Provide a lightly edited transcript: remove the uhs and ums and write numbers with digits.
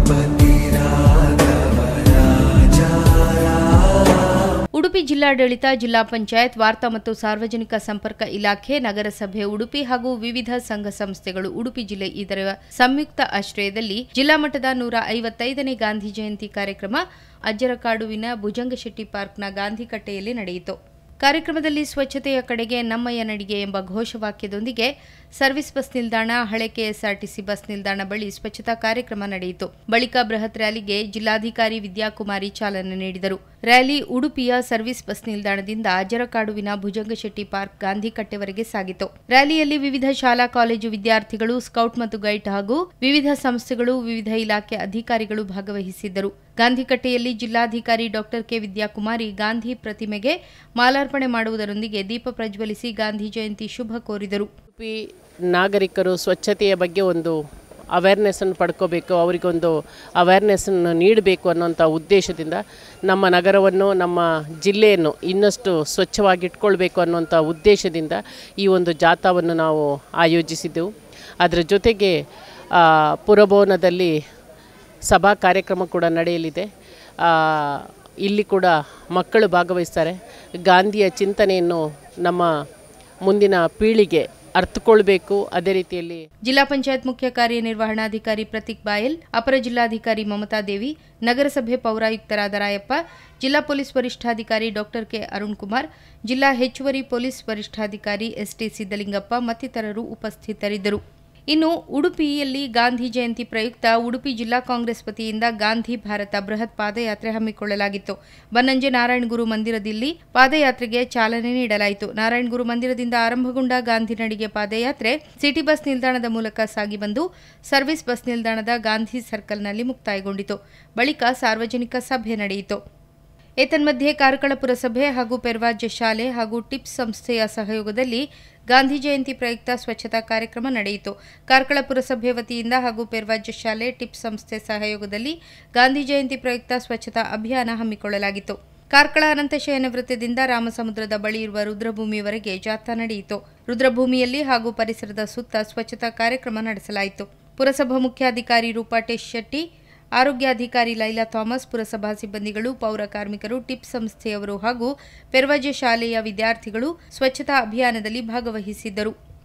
ಉಡುಪಿ ಜಿಲ್ಲಾಡಳಿತ, ಜಿಲ್ಲಾ ಪಂಚಾಯತ್, ವಾರ್ತಾ ಮತ್ತು ಸಾರ್ವಜನಿಕ ಸಂಪರ್ಕ ಇಲಾಖೆ, ನಗರಸಭೆ ಉಡುಪಿ ಹಾಗೂ ವಿವಿಧ ಸಂಘ ಸಂಸ್ಥೆಗಳು ಉಡುಪಿ ಜಿಲ್ಲೆ ಇದರ ಸಂಯುಕ್ತ ಆಶ್ರಯದಲ್ಲಿ ಜಿಲ್ಲಾ ಮಟ್ಟದ 155ನೇ ಗಾಂಧಿ ಜಯಂತಿ ಕಾರ್ಯಕ್ರಮ ಅಜ್ಜರಕಾಡುವಿನ ಭುಜಂಗಶೆಟ್ಟಿ ಪಾರ್ಕ್ನ ಗಾಂಧಿ ಕಟ್ಟೆಯಲ್ಲಿ ನಡೆಯಿತು. ಕಾರ್ಯಕ್ರಮದಲ್ಲಿ ಸ್ವಚ್ಛತೆಯ ಕಡೆಗೆ ನಮ್ಮಯ್ಯ ನಡಿಗೆ ಎಂಬ ಘೋಷವಾಕ್ಯದೊಂದಿಗೆ ಸರ್ವಿಸ್ ಬಸ್ ನಿಲ್ದಾಣ, ಹಳೆ ಕೆಎಸ್ಆರ್ಟಿಸಿ ಬಸ್ ನಿಲ್ದಾಣ ಬಳಿ ಸ್ವಚ್ಛತಾ ಕಾರ್ಯಕ್ರಮ ನಡೆಯಿತು. ಬಳಿಕ ಬೃಹತ್ ರ್ಯಾಲಿಗೆ ಜಿಲ್ಲಾಧಿಕಾರಿ ವಿದ್ಯಾಕುಮಾರಿ ಚಾಲನೆ ನೀಡಿದರು. ರ್ಯಾಲಿ ಉಡುಪಿಯ ಸರ್ವಿಸ್ ಬಸ್ ನಿಲ್ದಾಣದಿಂದ ಅಜ್ಜರಕಾಡುವಿನ ಭುಜಂಗಶೆಟ್ಟಿ ಪಾರ್ಕ್ ಗಾಂಧಿ ಕಟ್ಟೆವರೆಗೆ ಸಾಗಿತು. ರ್ಯಾಲಿಯಲ್ಲಿ ವಿವಿಧ ಶಾಲಾ ಕಾಲೇಜು ವಿದ್ಯಾರ್ಥಿಗಳು, ಸ್ಕೌಟ್ ಮತ್ತು ಗೈಡ್ ಹಾಗೂ ವಿವಿಧ ಸಂಸ್ಥೆಗಳು, ವಿವಿಧ ಇಲಾಖೆ ಅಧಿಕಾರಿಗಳು ಭಾಗವಹಿಸಿದ್ದರು. ಗಾಂಧಿಕಟ್ಟೆಯಲ್ಲಿ ಜಿಲ್ಲಾಧಿಕಾರಿ ಡಾಕ್ಟರ್ ಕೆ ವಿದ್ಯಾಕುಮಾರಿ ಗಾಂಧಿ ಪ್ರತಿಮೆಗೆ ಮಾಲಾರ್ಪಣೆ ಮಾಡುವುದರೊಂದಿಗೆ ದೀಪ ಪ್ರಜ್ವಲಿಸಿ ಗಾಂಧಿ ಜಯಂತಿ ಶುಭ ಕೋರಿದರು. ಉಡುಪಿ ನಾಗರಿಕರು ಸ್ವಚ್ಛತೆಯ ಬಗ್ಗೆ ಒಂದು ಅವೇರ್ನೆಸ್ಸನ್ನು ಪಡ್ಕೋಬೇಕು, ಅವರಿಗೊಂದು ಅವೇರ್ನೆಸ್ಸನ್ನು ನೀಡಬೇಕು ಅನ್ನೋಂಥ ಉದ್ದೇಶದಿಂದ ನಮ್ಮ ನಗರವನ್ನು, ನಮ್ಮ ಜಿಲ್ಲೆಯನ್ನು ಇನ್ನಷ್ಟು ಸ್ವಚ್ಛವಾಗಿಟ್ಕೊಳ್ಬೇಕು ಅನ್ನೋಂಥ ಉದ್ದೇಶದಿಂದ ಈ ಒಂದು ಜಾಥಾವನ್ನು ನಾವು ಆಯೋಜಿಸಿದ್ದೆವು. ಅದರ ಜೊತೆಗೆ ಪುರಭವನದಲ್ಲಿ ಸಭಾ ಕಾರ್ಯಕ್ರಮ ಕೂಡ ನಡೆಯಲಿದೆ. ಇಲ್ಲಿ ಕೂಡ ಮಕ್ಕಳು ಭಾಗವಹಿಸ್ತಾರೆ. ಗಾಂಧಿಯ ಚಿಂತನೆಯನ್ನು ನಮ್ಮ ಮುಂದಿನ ಪೀಳಿಗೆ ಅರ್ಥಕೊಳ್ಬೇಕು. ಅದೇ ರೀತಿಯಲ್ಲಿ ಜಿಲ್ಲಾ ಪಂಚಾಯತ್ ಮುಖ್ಯ ಕಾರ್ಯನಿರ್ವಹಣಾಧಿಕಾರಿ ಪ್ರತೀಕ್ ಬಾಯಲ್, ಅಪರ ಜಿಲ್ಲಾಧಿಕಾರಿ ಮಮತಾ ದೇವಿ, ನಗರಸಭೆ ಪೌರಾಯುಕ್ತರಾದ ರಾಯಪ್ಪ, ಜಿಲ್ಲಾ ಪೊಲೀಸ್ ವರಿಷ್ಠಾಧಿಕಾರಿ ಡಾಕ್ಟರ್ ಕೆ ಅರುಣ್ ಕುಮಾರ್, ಜಿಲ್ಲಾ ಹೆಚ್ಚುವರಿ ಪೊಲೀಸ್ ವರಿಷ್ಠಾಧಿಕಾರಿ ಎಸ್ಟಿ ಸಿದ್ದಲಿಂಗಪ್ಪ ಮತ್ತಿತರರು ಉಪಸ್ಥಿತರಿದ್ದರು. ಇನ್ನು ಉಡುಪಿಯಲ್ಲಿ ಗಾಂಧಿ ಜಯಂತಿ ಪ್ರಯುಕ್ತ ಉಡುಪಿ ಜಿಲ್ಲಾ ಕಾಂಗ್ರೆಸ್ ವತಿಯಿಂದ ಗಾಂಧಿ ಭಾರತ ಬೃಹತ್ ಪಾದಯಾತ್ರೆ ಹಮ್ಮಿಕೊಳ್ಳಲಾಗಿತ್ತು. ಬನ್ನಂಜೆ ನಾರಾಯಣಗುರು ಮಂದಿರದಲ್ಲಿ ಪಾದಯಾತ್ರೆಗೆ ಚಾಲನೆ ನೀಡಲಾಯಿತು. ನಾರಾಯಣಗುರು ಮಂದಿರದಿಂದ ಆರಂಭಗೊಂಡ ಗಾಂಧಿ ನಡಿಗೆ ಪಾದಯಾತ್ರೆ ಸಿಟಿ ಬಸ್ ನಿಲ್ದಾಣದ ಮೂಲಕ ಸಾಗಿ ಬಂದು ಸರ್ವಿಸ್ ಬಸ್ ನಿಲ್ದಾಣದ ಗಾಂಧಿ ಸರ್ಕಲ್ನಲ್ಲಿ ಮುಕ್ತಾಯಗೊಂಡಿತು. ಬಳಿಕ ಸಾರ್ವಜನಿಕ ಸಭೆ ನಡೆಯಿತು. ಏತನ್ಮಧ್ಯೆ ಕಾರ್ಕಳ ಪುರಸಭೆ ಹಾಗೂ ಪೆರ್ವಾಜ್ಯ ಶಾಲೆ ಹಾಗೂ ಟಿಪ್ಸ್ ಸಂಸ್ಥೆಯ ಸಹಯೋಗದಲ್ಲಿ ಗಾಂಧಿ ಜಯಂತಿ ಪ್ರಯುಕ್ತ ಸ್ವಚ್ಛತಾ ಕಾರ್ಯಕ್ರಮ ನಡೆಯಿತು. ಕಾರ್ಕಳ ಪುರಸಭೆ ವತಿಯಿಂದ ಹಾಗೂ ಪೆರ್ವಾಜ್ಯ ಶಾಲೆ, ಟಿಪ್ಸ್ ಸಂಸ್ಥೆ ಸಹಯೋಗದಲ್ಲಿ ಗಾಂಧಿ ಜಯಂತಿ ಪ್ರಯುಕ್ತ ಸ್ವಚ್ಛತಾ ಅಭಿಯಾನ ಹಮ್ಮಿಕೊಳ್ಳಲಾಗಿತ್ತು. ಕಾರ್ಕಳ ಅನಂತಶಯನ ವೃತ್ತದಿಂದ ರಾಮಸಮುದ್ರದ ಬಳಿ ಇರುವ ರುದ್ರಭೂಮಿಯವರೆಗೆ ಜಾಥಾ ನಡೆಯಿತು. ರುದ್ರಭೂಮಿಯಲ್ಲಿ ಹಾಗೂ ಪರಿಸರದ ಸುತ್ತ ಸ್ವಚ್ಛತಾ ಕಾರ್ಯಕ್ರಮ ನಡೆಸಲಾಯಿತು. ಪುರಸಭಾ ಮುಖ್ಯಾಧಿಕಾರಿ ರೂಪಾಟೇಶ್ ಶೆಟ್ಟಿ, ಆರೋಗ್ಯಾಧಿಕಾರಿ ಲೈಲಾ ಥಾಮಸ್, ಪುರಸಭಾ ಸಿಬ್ಬಂದಿಗಳು, ಪೌರ ಕಾರ್ಮಿಕರು, ಟಿಪ್ಸ್ ಸಂಸ್ಥೆಯವರು ಹಾಗೂ ಪೆರ್ವಾಜ್ಯ ಶಾಲೆಯ ವಿದ್ಯಾರ್ಥಿಗಳು ಸ್ವಚ್ಛತಾ ಅಭಿಯಾನದಲ್ಲಿ ಭಾಗವಹಿಸಿದ್ದರು.